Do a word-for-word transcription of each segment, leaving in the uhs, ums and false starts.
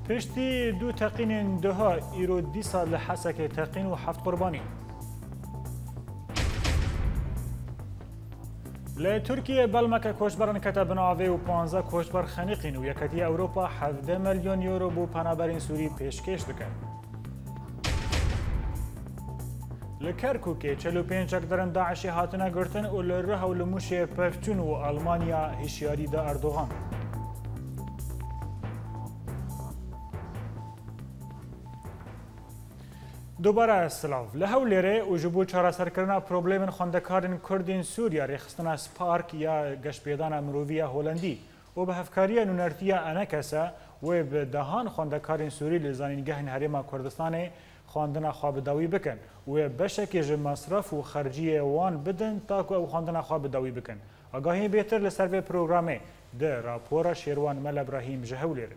پشتی دو تقین دها ایرو دی سال لحسک تقین و هفت قربانی لترکیه بلمک کوشبران کتب ناوی و پانزده کوشبر خنیقین و یکتی اوروپا هفده میلیون یورو بو پنابرین سوری پیشکش دکن. لکرکوک چلو پنج درن داعشی هاتنه گرتن و لره و لموشی پفتون و آلمانیا هشیاری دا اردوغان. دوباره سلاف لهولیره و جبو چاره سرکرنا پروبلم خواندکارن کردین سوریا ریخستنا سپارک یا گشتپیدان مرووی هولندی و به هفکاری نونرتیا انکسه و به دهان خواندکارن سوری لزانینگهن هریما کردستان خواندنا خواب داوی بکن و بشکی ج مصرف و خرجی وان بدن تاکو او خواندنا خواب داوی بکن. آگاهی بهتر لسر پروگرامه ده راپورا شیروان مل ابراهیم جهولیره.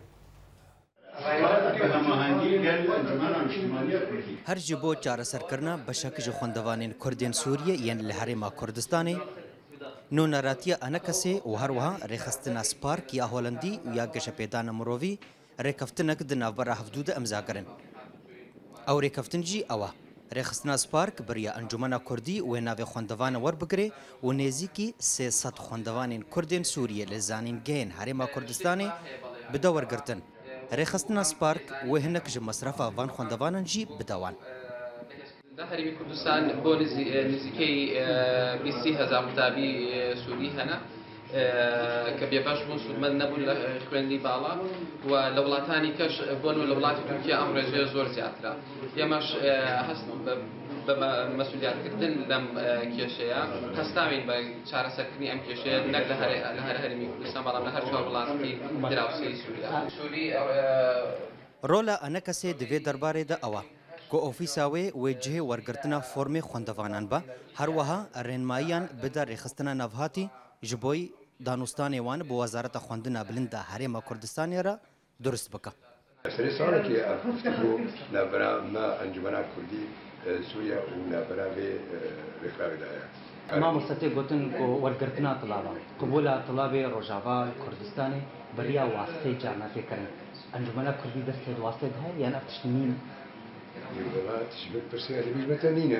هر جبو چاره سرکرنا بشک خوندوانین کردین سوریه یان لهرما کردستانی نونراتیا انکسی و هر وها رخصتنا سپارک یا هولندی یا گشپیدان مرووی رکفتنک د نوبر حدود امزاگرن او رکفتنجی اوا رخصتنا سپارک بریا انجمنا کردی و ناو خوندوان ور بگری و نزیکی سیصد خوندوانین کردین سوریه لزانین گین هرما کردستانی بدور گرتن رخصتنا سپارک و هنک ج مصرف وان خوندوانن جی بدوان ده هرمی کردستان بو نزیکی بیست هزار متابعی سوری هنا كبي باش بون سلمان نبول خويندي بالا ولولاتاني كاش بون ولولات تركيا امر زي زور زياترا يماش حسب بمسؤوليات كردن لم كيشيا هستاوين بشار سكني ام كيشيا نقل هر هر هرمي كردستان بالا هر شو ولاتي دراوسي سوريا سوري رولا انکسه دوی درباره ده اوا کو اوفیساوی وجه ورګرتنا فرم خوندوانان با هر وها رنمایان بدر رخصتنا نوهاتی جبوی دانستان وان بو وزارت خوندنا بلنده هرما کردستان را درست بکا. سری سال که افتخو نبرا ما انجمنا کردی سوریه و نبرا به رفاق دایا. ما مستطيع قلتن کو ورگرتنا طلابا قبول طلاب روجاوا کردستانی بریا واسطه جانا فکرن انجمنا کردی دست واسطه ہے یا نفتشنین؟ يبقى تشبه برسي اللي بيجي متانينا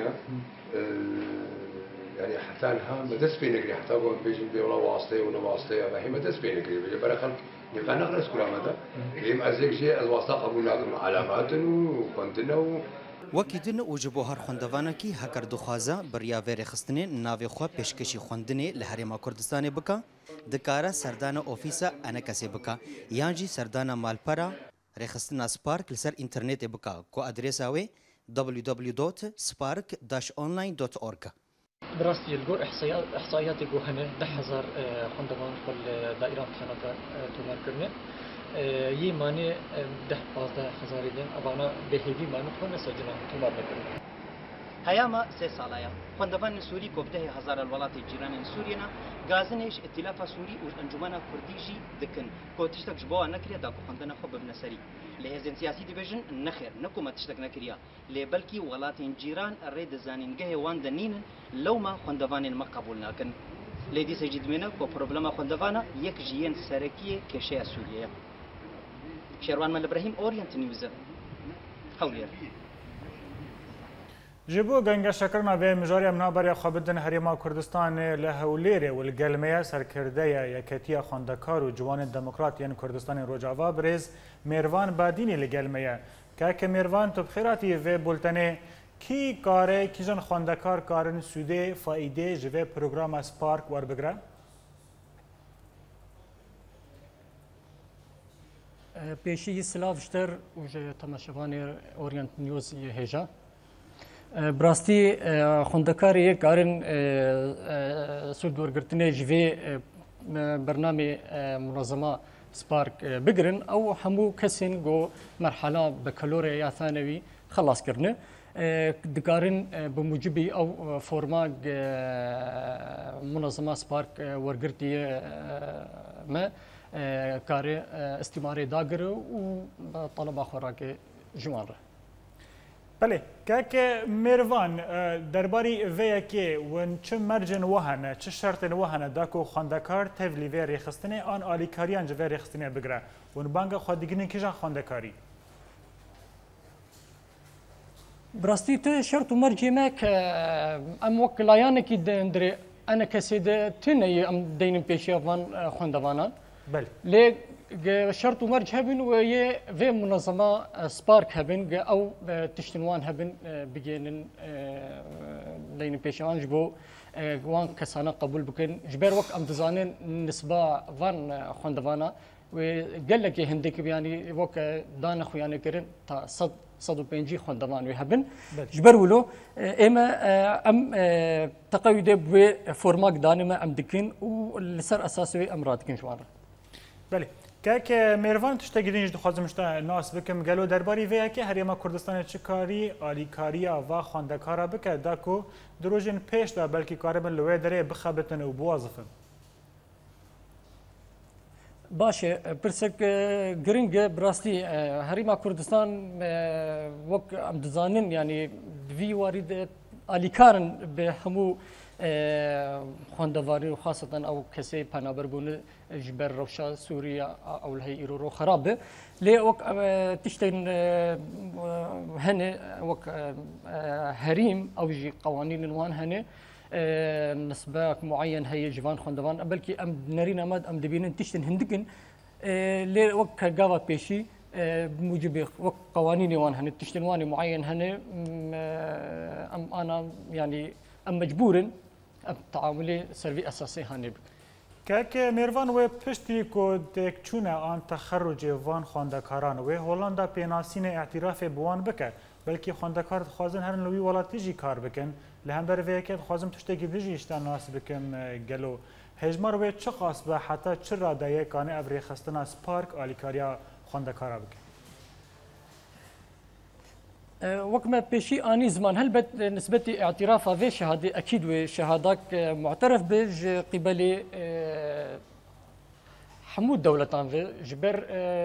يعني حتى لها ما دس بينك حتى قوم بيجي بيولا واسطة ولا واسطة هي ما دس بينك بيجي برا خلق يبقى نخلص كلام هذا هي أزيك شيء الواسطة قبول لكم علامات وكونتنا وكيدن وجبو هر خوندوانه کی هکر دخوازه بریا ویر خستنه ناوی خو پیشکشی خوندنه لهرما کردستان بکا دکاره سردان اوفیسا انکسی بکا یانجی سردان مالپرا رخصتنا سپارک لسر انترنت بکا کو ادرس اوی دبلیو دبلیو دوت سپارک داش اونلاین دوت اورگ. دراستي الجو احصائيات احصائيات جو هنا ده هزار خوندوان كل دائره امتحانات تمر كرنا يي ماني ده بازده هزار دين ابانا بهيدي مانو كنا سجنا تمر كرنا هياما سه سالايا خوندوان سوري كوبده هزار الولات جيران سورينا غازنش ائتلاف سوري وانجمنا كرديجي دكن كوتشتك جبوا نكريا داكو خوندنا خو ببنسري لهزن سياسي ديفيجن نخير نكو تشتك نكريا لبلكي ولاتين جيران الريد زانين جه وان دنين لو ما خوندوان ما قبولنا كن لدي سجد منا كو بروبلما خوندوانا يك جيين سركيه كشيا سوريا شيروان مل ابراهيم اورينت نيوز حولير جبو گنگ شکرنا و مجاری امنا برای خوابدن هریما کردستان لهولیره و الگلمه سرکرده یکتی خواندکار و جوان دموکرات یعنی کردستان روجاوا برز میروان بادینی لگلمه که که میروان تو بخیراتی و بولتنه کی کاره کیجان خواندکار کارن سوده فایده جوه پروگرام سپارک ور بگره؟ پیشی سلافشتر و تماشاوان اورینت نیوز هجا براستی خوندکاری کارن سود ورگرتنه جوی برنامه منظمه سپارک بگرن او همو کسین گو مرحله بکلور یا ثانوی خلاص کرنه دکارن بموجبی او فرما منظمه سپارک ورگرتی ما کار استماره داگر و طلبه خوراک جوان را بله که میروان درباری وی که ون چه مرجن وهنه چه شرط وهنه داکو خواندکار تفلی وی ریخستنه آن آلیکاریان جو ریخستنه بگره ون بانگ خودگینی کجا خواندکاری براستی تو شرط و مرجی ما که ام وکلایانه کی دندری انا کسیده تنی ام دینم پیشی وان خواندوانان بله لی شرط و مرج هبن و یه و منظمه سپارک هبن او تشتنوان هبن بگینن دین پیشوان جبو وان کسانه قبول بکن جبر وقت ام دزانن نسبه وان خواندوانا و قال لك هندك يعني وقت دان خويانه كرن تا صد صد وبنجي خواندوان وهبن جبر ولو اما ام تقيد بفورماك دانما ام دكن ولسر اساسي امرات كن شوار بله که میروان تشتگیرینش دخوازم مشتا ناس بکم گلو درباری ویا که هریما کردستان چکاری آلیکاریا و خواندکارا بکه داکو دروژن پیش دا بلکی کاربن لوی داره بخابتن و بوازفن باشه پرسک گرینگ براستی هریما کردستان وک ام دزانن یعنی وی وارد آلیکارن به همو خواندواری و خاصة او کسی پنابر بونه جبر روشا سوريا او الهي ايرو خرابه لي وك تشتين هنا وك هريم او جي قوانين وان هنا نسباك معين هي جوان خواندوان بلكي ام نرينا ماد ام دبين تشتين هندكن لي وك قاوا بيشي بموجب وك قوانين وان هنا تشتين واني معين هنا ام انا يعني ام مجبور تعاملي سروي اساسي هاني که میروان و پشتی کو دکچونه آن تخرج وان خواندکاران و هولندا پیناسین اعتراف بوان بکه بلکه خواندکار خوازن هرن لوی ولاتی جی کار بکن لهم بر وی که خوازم تشتگی بجی اشتان ناس بکم گلو هجمار و چه خاص به حتی چه را دایه کانه ابری خستنا سپارک آلیکاریا خواندکارا بکن وكما بشي اني زمان هل بت نسبه اعتراف هذه شهاده اكيد وشهادات معترف بج قبل حمود دولتان في جبر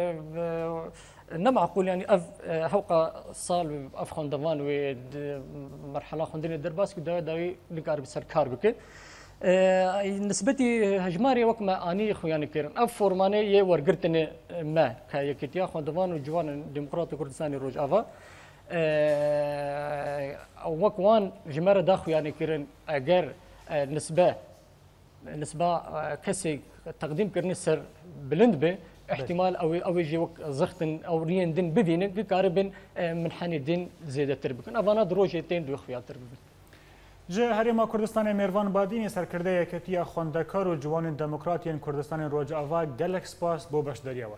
نمعقول يعني اف هوقا صال اف خندوان و مرحله خندني درباس كدا داوي نقارب سركار بك نسبتي هجماري وكما اني خوياني كيرن اف فورماني ي ورغرتني ما كايكتيا خندوان وجوان ديمقراطي كردستاني روج افا وكوان جمرة داخل يعني كيرن أجر نسبة نسبة كسي تقديم كرني سر بلند به احتمال أو أو يجي وق زختن أو رين دين بدين كاربن من حني دين زيادة تربكن أفانا دروجتين دو خيار تربكن جه هریما کردستان میروان بادینی سرکرده یکتیا خواندکار و جوان دموکراتیان کردستان روج آوا گلکس پاس بو بشداریاوه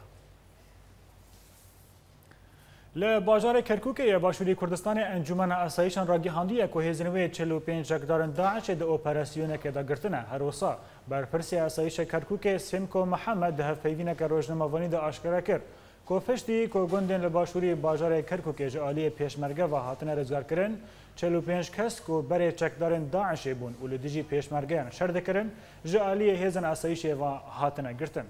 ل بازار کرکوک یا باشوری کردستان انجمن اسایشان را گهاندی کو هزنوی چهل و پنج جگدارن داعش د اپراسیون که دا گرتنه هر وسا بر پرسی اسایش کرکوک سمکو محمد ده پیوینه که روزنامه‌وانی دا آشکارا کرد کو فشتی کو گوندن ل باشوری بازار کرکوک جالی پیشمرگه و هاتن روزگار کردن چهل و پنج کس کو بر چکدارن داعش بون ول دیجی پیشمرگه شرد کردن جالی هزن اسایش و هاتن گرتن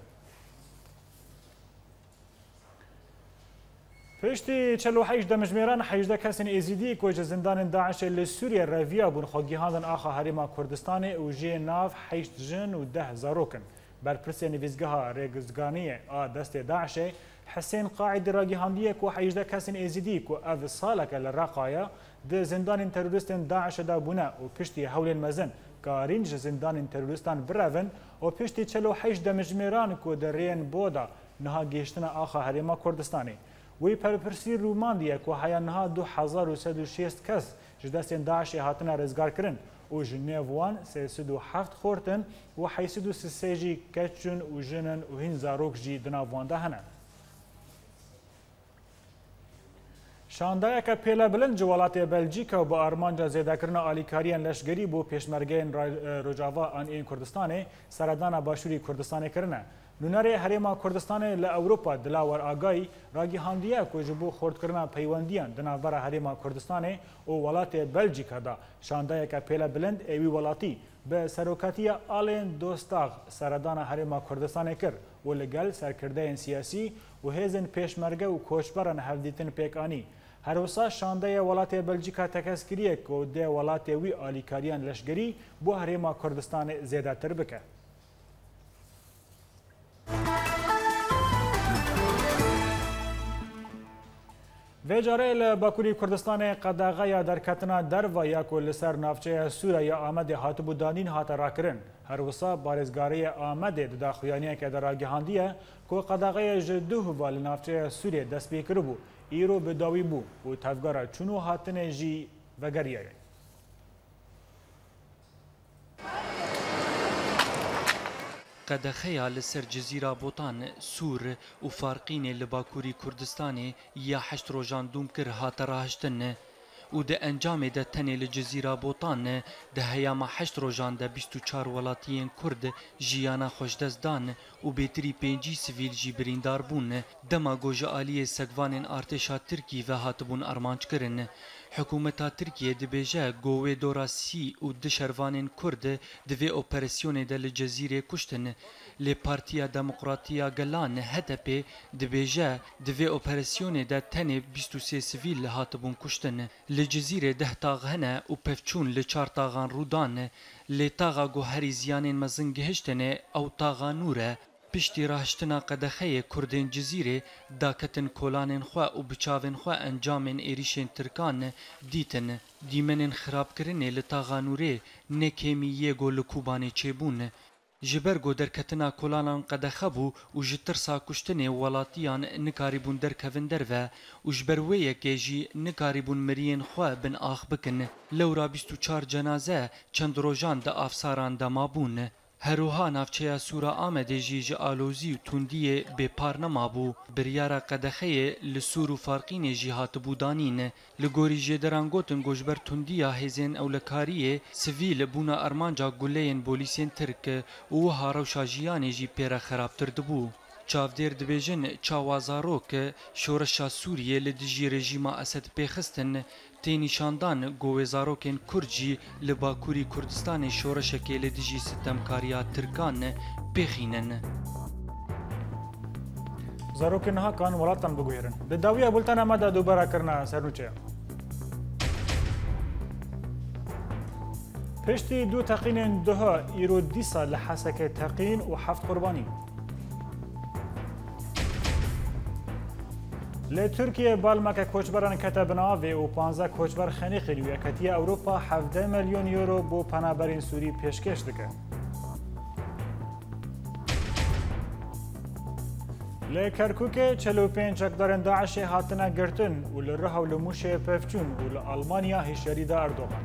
پشتی چهل و هشت دمجمیران هجده کسین ازیدی که زندان داعش لسوریه رویا بون خواگیهاندن آخا هریما کردستان و جی ناف هشت جن و ده زاروکن بر پرسی نویزگاه ریگزگانی آ دست داعش حسین قاعد راگیهاندیه که هجده کسین ازیدی که او سالک لراقایا ده زندان تروریست داعش دا بونه و پشتی حول مزن کارینج زندان تروریستان براون و پشتی چهل و هشت دمجمیران که در رین بودا نها گیشتن آخا هریما کردستانی وی پرپرسی روماندیه که حیانها دو هزار و سد و شیست کس جدستین داعش هاتنا رزگار کرن و جنیوان سیصد و هفت خورتن و حیصد و سه جی کچون و جنن و هین زاروک جی دناوانده هنه. شاندایه که پیلا بلند جوالات بلژیک و با آرمانجا زیده کرن آلیکاریان لشگری بو پیشمرگین رجاوا آن این کردستانه سردان باشوری کردستانه کرنه. نونره هریما کردستان ل اوروپا دلاور آگای راگی هاندیه که جبو خورد کرنا پیوندیان دناور هریما کردستان و ولات بلژیکا دا شاندایه که پیلا بلند ایوی ولاتی به سروکاتی آلین دوستاغ سردان هریما کردستان کر و لگل سرکرده سیاسی و هیزن پیشمرگه و کوچبران هفدیتن پیکانی هەروسا شاندەیە وڵاتێ بەلجیکا تەکەسکریە کە دێ وڵاتێ وی ئالیکاریان لەشگەری بۆ هەرێما کوردستانی زێداتر بکە. وێجارێ لە باکووری کوردستانی قەداغەیە دەرکەتنا دەرڤە یاکۆ لەسەر ناوچەیە سووریا ئامەدێ هاتبوو دانین هاتە ڕاکردن. هەروسا بارێزگارەیە ئامەدێ دداخویانیەکە دەراگەهاندیە کۆ قەداغەیە ژ دوو هەبا لە ناوچەیە سوورێ دەست پێ کردبوو ئیرۆ بەداوی بوو و تەفگەرە چون و هاتنێ ژی بەگەریەیە. قەدەخەیە لەسەر جزیرا بۆتان سوور و فارقینێ لە باکووری کوردستانی یا حەشت ڕۆژان دوم کرد هاتە ڕاهشتن و دە ئەنجامێ دە تەنێ لە جزیرا بۆتان دە هەیامە حەشت ڕۆژان دە بیست و چار وڵاتیên کورد ژیانە خۆشدەستدان و بێتری پێنجی سڤیل ژی بریندار بوون دەما گۆژە ئالیە سەگڤانên ئارتێشا ترکی ڤە هاتبوون ئەرمانجکردن. حکوومەتا ترکیە دەبێژە گۆوێ دۆراسی و دە شەروانên کورد divê operasyonê de li Cezîrê kuştin lê Partiya Demokratiya Gelan H D P dibêje divê operasyonê de tenê bîst û sê sivîl hatibûn kuştin. Li Cezîrê deh tağ hene û pevçûn li çar taxan rûdan lê taxa goherî ziyanên mezin gihiştinê ew taxa nûr e. Piştî rahiştina qedexeyê Kurdên Cezîrê daketin kolanên xwe û biçavên xwe encamên êrişên Tirkan dîtin. Dîmenên xirabkirinê li taxa nûrê nekêmî yê got li Kûbanê çêbûn. Ji ber got derketina kolanan qedexe bû û ji tirsa kuştinê welatiyan nikarîbûn derkevin derve û ji ber wê yekê jî nikarîbûn miriyên xwe bin ax bikin. Lewra bîst û çar cenaze çend rojan di afsaran de mabûn. Heroha navçeya Sûra Amedê jî ji alozî û tundiyê bêpar nemabû. Biryara qedexeyê li Sûr û Farqînê jî hatibû danîn. Li gorî jêderan gotin goşber tundiya hêzên ewlekariyê sivîl bûna armanca guleyên polîsên Tirk û wiha rewşa jiyanê jî pê re xerabtir dibû. Çavdêr dibêjin çawa zarok şoreşa Sûriyê li dijî rejîma Esed pêxistin tê nîşandan govê zarokên Kurd jî li Bakurî Kurdistanê şoreşekê li dijî sitemkariya Tirkan pêxînin. Zarokên hakan welatan biguherin. Di dawiya bultena me de dubara serûçe. Piştî du teqînên duha îro dîsa li Hesekê teqîn û heft qurbanî. Li Tirkiye balmeke koçberan kete binavê û panze koçber xenîqîn û Yeketiya Ewropa hevdeh milyon euro bû penaberên Sûrî pêşkêş dike. Li Kerkûkê çel û pênc çekdarên Daişê hatine girtin û li Riha û li Mûşê pevçûn û li Almanya hişyarî da Erdogan.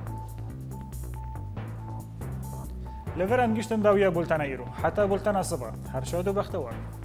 Li vir em giştin dawiya bultena îro. Heta bultena siba. Her şad û bextewar.